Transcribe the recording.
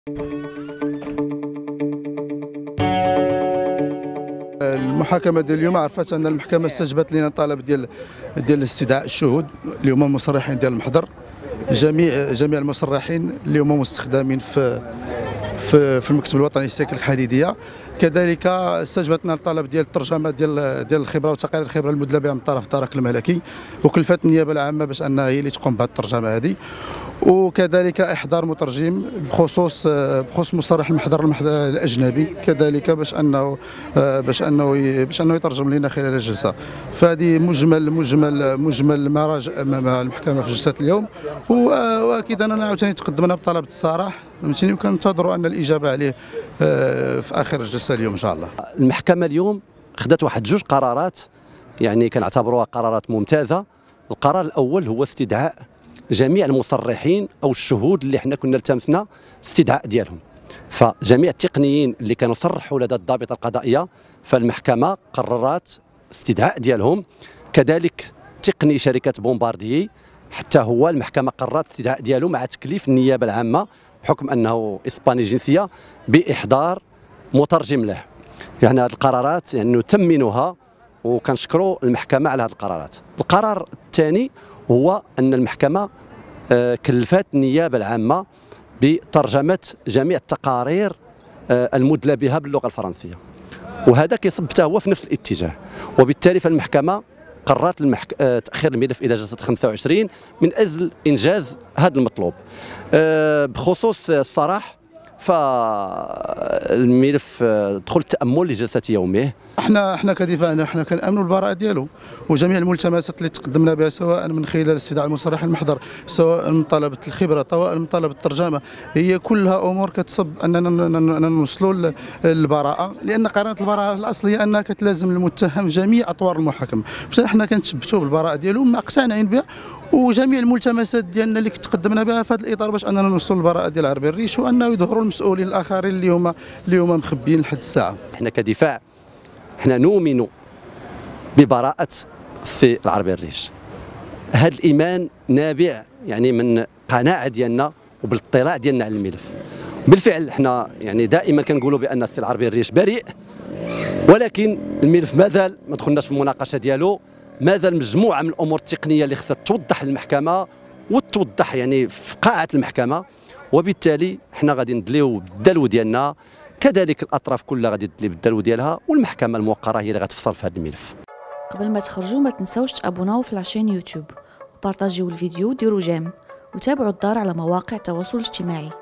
المحاكمه ديال اليوم عرفت ان المحكمه استجابت لنا طلب ديال استدعاء الشهود اللي هما المصرحين ديال المحضر. جميع المصرحين اللي هما مستخدمين في المكتب الوطني للسكك الحديديه. كذلك استجبتنا الطلب ديال الترجمه ديال الخبره وتقارير الخبره المدلى بها من طرف الدرك الملكي، وكلفت النيابه العامه باش انها هي اللي تقوم بهذه الترجمه هذه، وكذلك احضار مترجم بخصوص مصرح المحضر الاجنبي كذلك باش انه يترجم لنا خلال الجلسه. فهذه مجمل ما راجع امام المحكمه في جلسه اليوم، واكيد اننا عاوتاني تقدمنا بطلب التصارح فهمتيني، وكننتظروا ان الاجابه عليه في اخر الجلسه اليوم ان شاء الله. المحكمه اليوم خدت واحد جوج قرارات يعني كنعتبروها قرارات ممتازه. القرار الاول هو استدعاء جميع المصرحين او الشهود اللي حنا كنا التمسنا استدعاء ديالهم، فجميع التقنيين اللي كانوا صرحوا لدى الضابطه القضائيه فالمحكمه قررت استدعاء ديالهم. كذلك تقني شركه بومبارديي حتى هو المحكمه قررت استدعاء ديالو مع تكليف النيابه العامه بحكم انه اسباني الجنسيه باحضار مترجم له. يعني هذه القرارات يعني نثمنها وكنشكروا المحكمه على هذه القرارات. القرار الثاني هو ان المحكمه كلفت النيابه العامه بترجمه جميع التقارير المدلى بها باللغه الفرنسيه، وهذا كيصب حتى هو في نفس الاتجاه. وبالتالي فالمحكمه قررت تاخير الملف الى جلسه 25 من اجل انجاز هذا المطلوب. بخصوص الصراح فالملف دخل التامل لجلسه يومه. احنا كدفاعنا احنا كنامنوا بالبراءه ديالو، وجميع الملتمسات اللي تقدمنا بها سواء من خلال استدعاء المصرح المحضر، سواء من طلبه الخبره، سواء من طلب الترجمه، هي كلها امور كتصب اننا نوصلوا للبراءه، لان قرينه البراءه الاصليه انها كتلازم المتهم جميع اطوار المحاكمه. بالتالي احنا كنتثبتوا بالبراءه ديالو مقتنعين بها، وجميع الملتمسات ديالنا اللي تقدمنا بها في هذا الاطار باش اننا نوصلوا للبراءه ديال عربي الريش، وانه يظهروا المسؤولين الاخرين اللي هما مخبيين لحد الساعه. احنا كدفاع احنا نؤمن ببراءه السي العربي الريش. هذا الايمان نابع يعني من قناعه ديالنا وبالاطلاع ديالنا على الملف. بالفعل احنا يعني دائما كنقولوا بان السي العربي الريش بريء، ولكن الملف مازال ما دخلناش في المناقشه ديالو، مازال مجموعه من الامور التقنيه اللي خصها توضح للمحكمه وتوضح يعني في قاعه المحكمه، وبالتالي حنا غادي ندليو بالدلو ديالنا، كذلك الاطراف كلها غادي تدلي بالدلو ديالها، والمحكمه الموقره هي اللي غتفصل في هذا الملف. قبل ما تخرجوا ما تنساوش تابوناو في لاشين يوتيوب وبارطاجيو الفيديو وديروا جيم، وتابعوا الدار على مواقع التواصل الاجتماعي.